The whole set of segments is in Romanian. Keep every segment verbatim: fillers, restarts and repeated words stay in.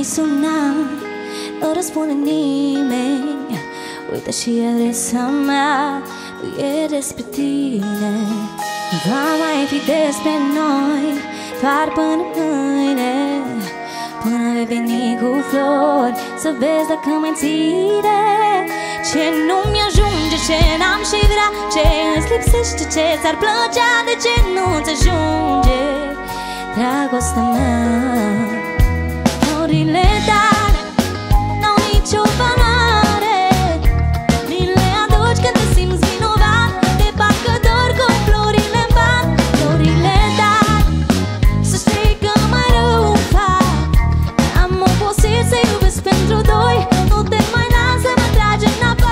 suna, nu răspunde nimeni. Uite și adresa mea, e despre tine. Va mai fi despre noi, doar până mâine, până vei veni cu flori, să vezi dacă mai ține. Ce nu-mi ajunge, ce n-am și vrea, ce îți lipsește, ce ți-ar plăcea, de ce nu-ți ajunge dragostea mea. Florile tale n-au nicio valoare, mi le aduci când te simți vinovat, de parcă dor cu florile în pat. Florile tale, să știi că mai rău fac, am obosit să iubesc pentru doi, nu te mai las să mă tragi înapoi.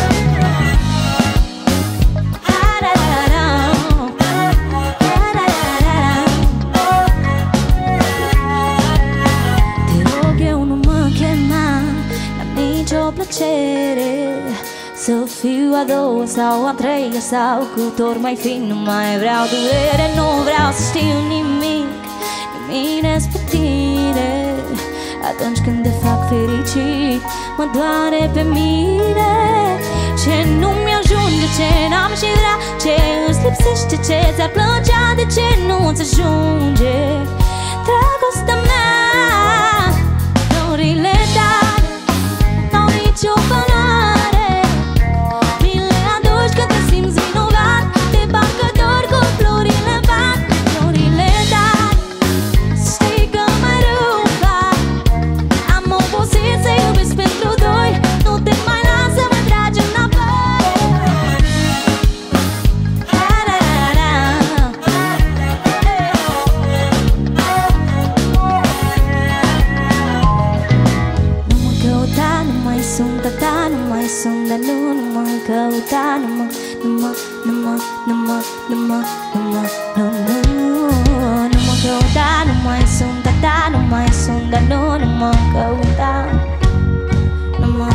O plăcere să fiu a doua sau a treia sau cât ori mai fi. Nu mai vreau durere, nu vreau să știu nimic, nimic despre tine. Atunci când te fac fericit, mă doare pe mine. Ce nu-mi ajunge, ce n-am și vrea, ce îți lipsește, ce ți-ar plăcea, de ce nu-ți ajunge dragostea mea. Florile tale n-au nicio valoare, mi le aduci când te simți vinovat, de parcă dor cu florile în pat. Florile tale, să știi că mai rău fac, am obosit să iubesc pentru doi, nu te mai las să mă tragi înapoi. Nu mă căuta, nu mai sunt a ta, nu mai sunt de nu, nu mă căuta, nu mă, nu mă, nu mă, nu mă, nu mă, nu mă, nu, nu. Nu mă căuta, nu mai sunt a ta, nu mai sunt de nu, nu mă căuta, nu mă.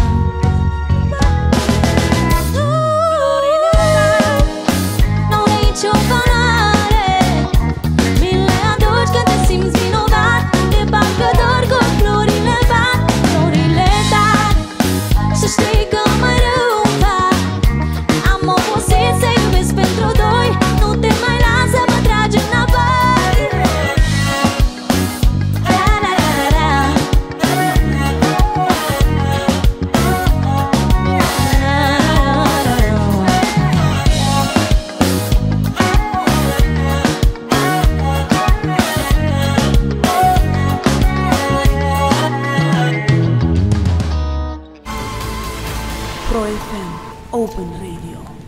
N-au nicio valoare, mi le aduci când te simți vinovat, de parcă dor cu florile în pat. Florile tale, să știi că mai rău fac, am obosit să iubesc pentru doi, nu te mai las să mă tragi înapoi. La la la la. Pro F M Open Radio.